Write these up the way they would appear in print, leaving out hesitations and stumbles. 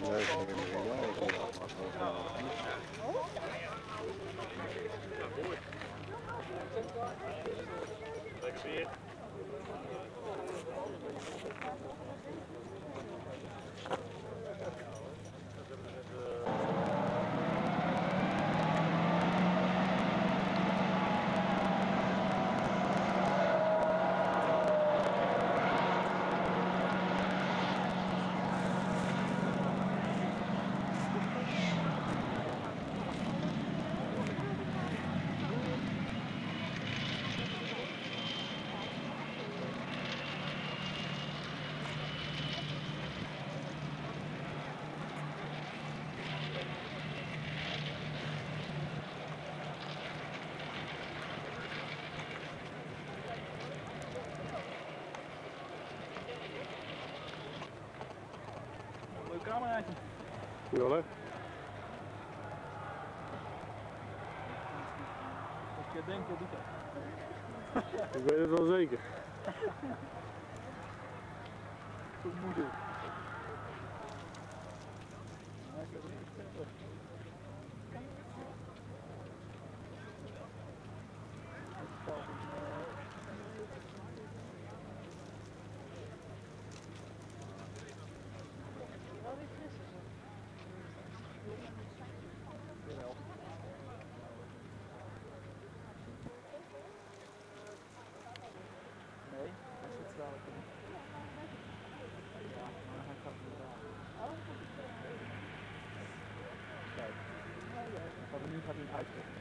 Lekker weer. Leuk cameraatje. Ja, hè? Ik denk dat ik Ik weet het wel zeker. Goed moeder. Nee, hij zit dadelijk in. Ja, maar hij gaat niet raar. Kijk. Nu gaat hij het uitzetten.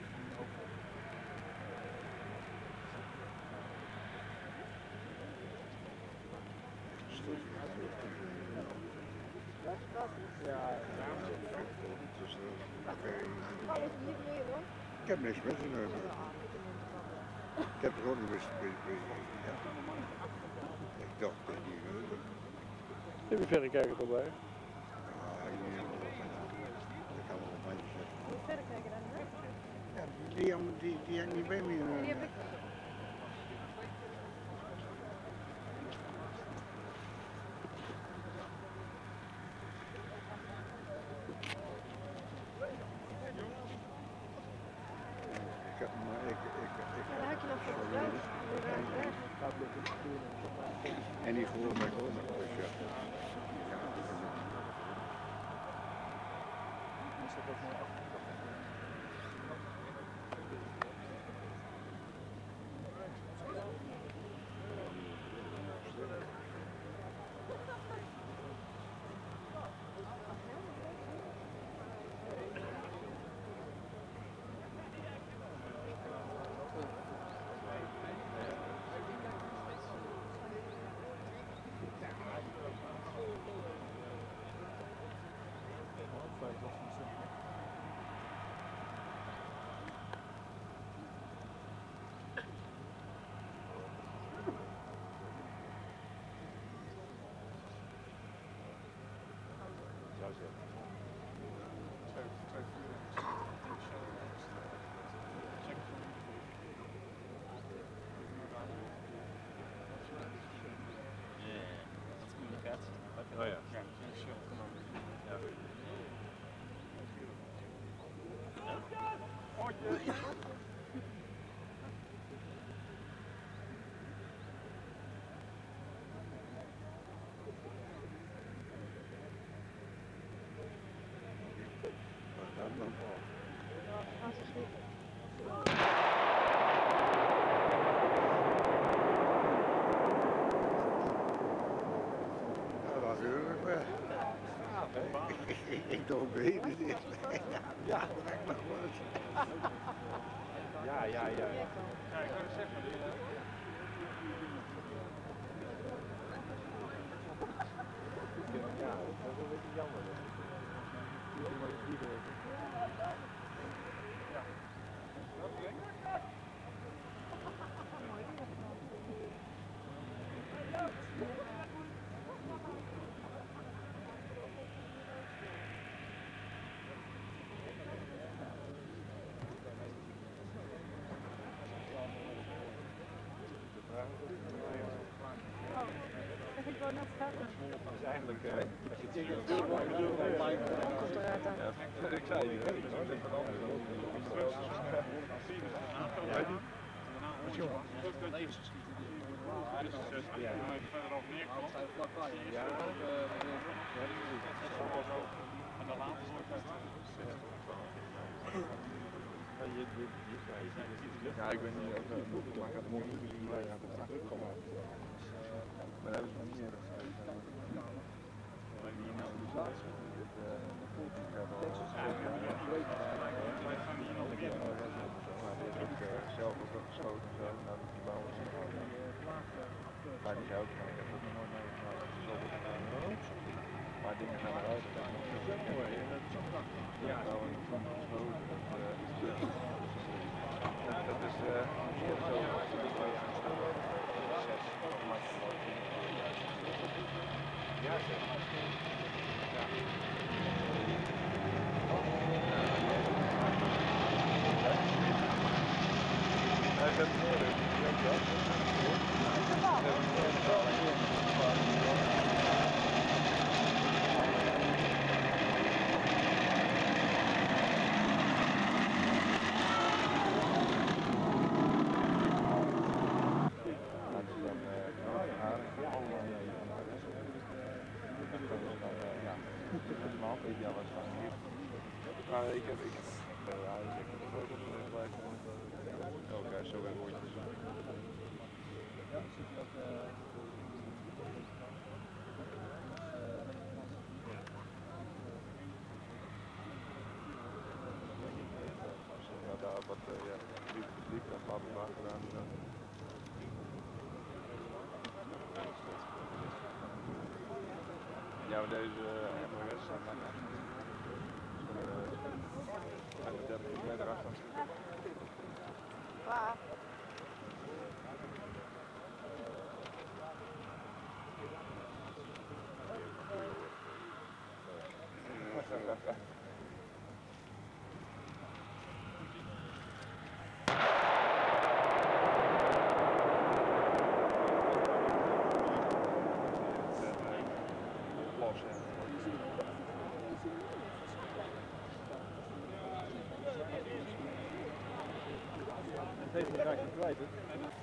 Ja, ik heb niks met ze. Ik heb er ook niet wist. Ja. Ik dacht dat die. Even verder kijken voorbij. Ja, hier dat kan wel een mandje zetten. Verder kijken dan, hè? Ja, die heb ik niet bij me. Die heb ik. Ik heb maar Dan had je nog voor de en die gewoon met gewoon nog dus ja. Oh ja. Ik doe beter dit. Ja, dat lijkt me wel eens. Ja. Ja, ik kan het zeggen. Ja, dat is een beetje jammer. Ik wil net Dus eigenlijk, als je het ziet, Komt eruit aan. ik zei je, ik zou dit wat anders doen. Ja, ik weet niet of het maar gaat morgen gezien, maar gaat het terugkomen. Maar dat is nog niet erg. Maar die nou dus zelf ook al geschoten en zo, nou die bouwen ze gewoon. Maar die zou ook gaan, ik heb dat nog nooit meegemaakt, dat is wel maar dingen gaan eruit, dat is nog zo mooi. Ja, nou en van geschoten, dat is zo. Ja, ik heb oké, zo weer woordjes. Nou, daar wat diep en pad gedaan. Ja, maar deze MRS zijn 30 meter afstand. Klaar. Deze raak je kwijt, hè?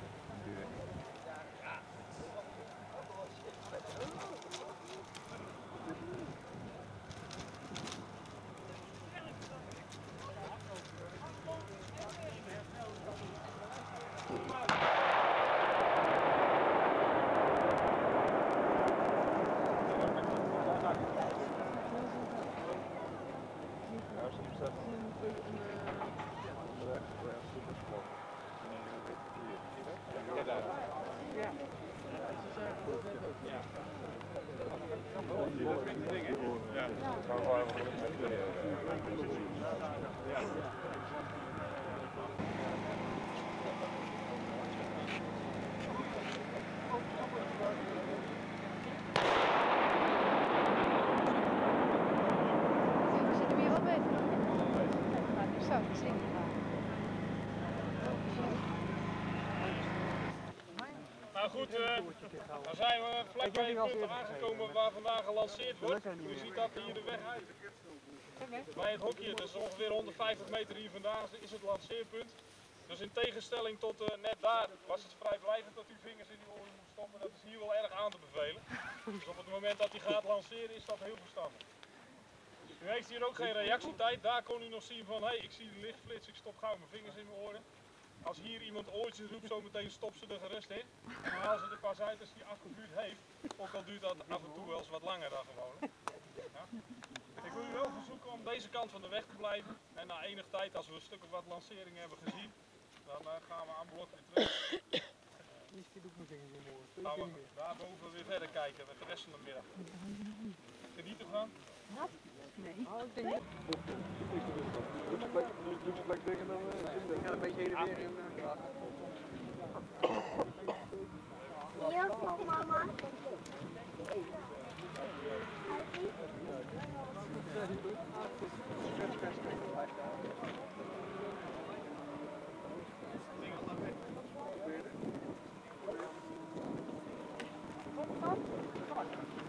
Nou goed, dan zijn we vlak bij het punt aangekomen waar vandaag gelanceerd wordt. U ziet dat hier de weg uit. Bij het hokje, dus ongeveer 150 meter hier vandaan is het lanceerpunt. Dus in tegenstelling tot net daar was het vrijblijvend dat u vingers in die oren moet stoppen. Dat is hier wel erg aan te bevelen. Dus op het moment dat hij gaat lanceren is dat heel verstandig. U heeft hier ook geen reactietijd. Daar kon u nog zien van, hé, ik zie de lichtflits, ik stop gauw mijn vingers in mijn oren. Als hier iemand oortjes roept, zometeen stopt ze er gerust in. En haal ze er pas uit als hij afgevuurd heeft. Ook al duurt dat af en toe wel eens wat langer dan gewoon. Ja. Ik wil u wel verzoeken om deze kant van de weg te blijven. En na enige tijd, als we een stuk of wat lanceringen hebben gezien, dan gaan we aan blok weer terug. Gaan we daarboven weer verder kijken met de rest van de middag. Geniet ervan. Nee. Doet het lekker tegen dan? Ik ga een beetje heen en weer in. Hier voor mama. Kom.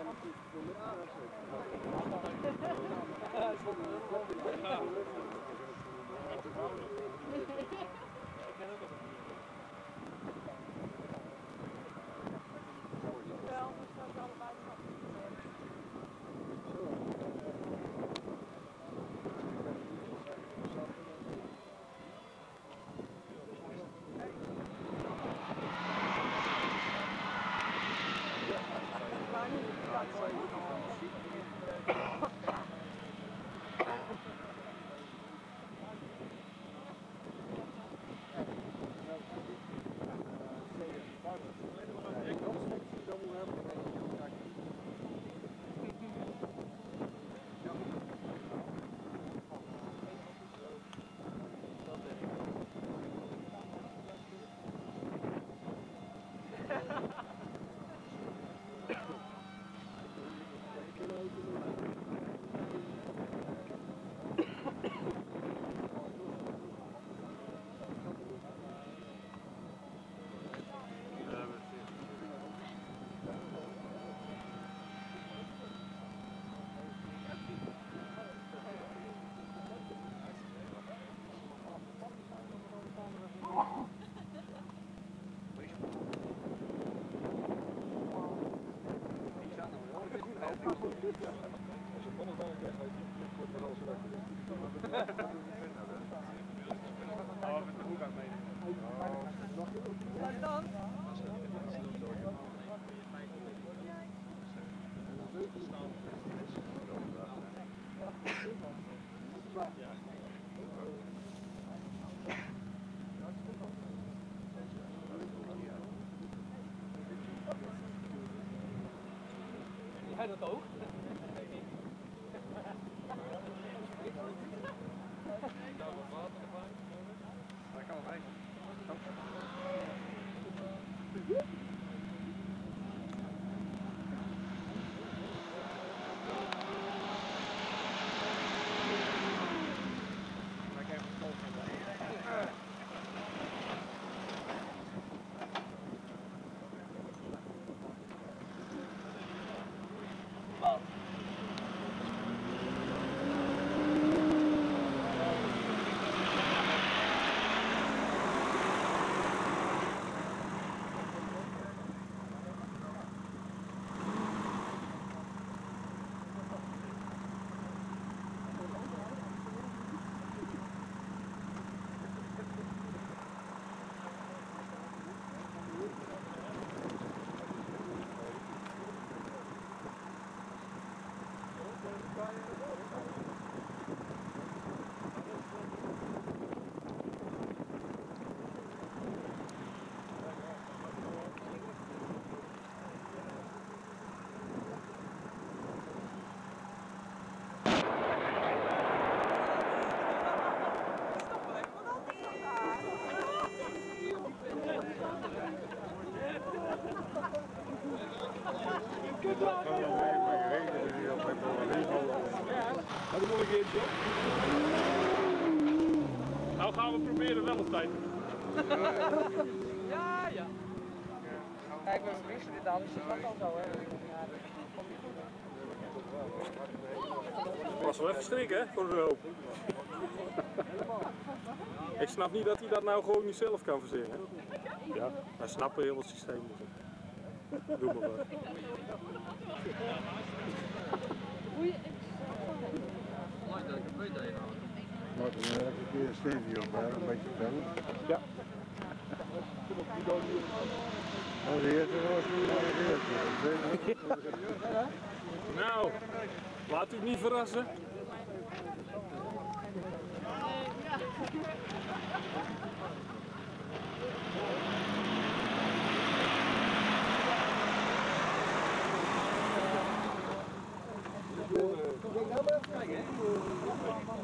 Jij dat ook? Dat kan wel. Nou gaan we proberen wel een tijd. Ja, ja. Kijk, we wisten dit al, dus het was al zo, hè. Was wel even schrikken, hè, voor de hoop. Ik snap niet dat hij dat nou gewoon niet zelf kan verzinnen. Ja, wij snappen heel het systeem. Doe maar wat. Moet er elke keer een steentje op, hè? Een beetje bellen. Ja. Oh, de eerste was nu de eerste. Nou, laat u het niet verrassen. Kijk, hè.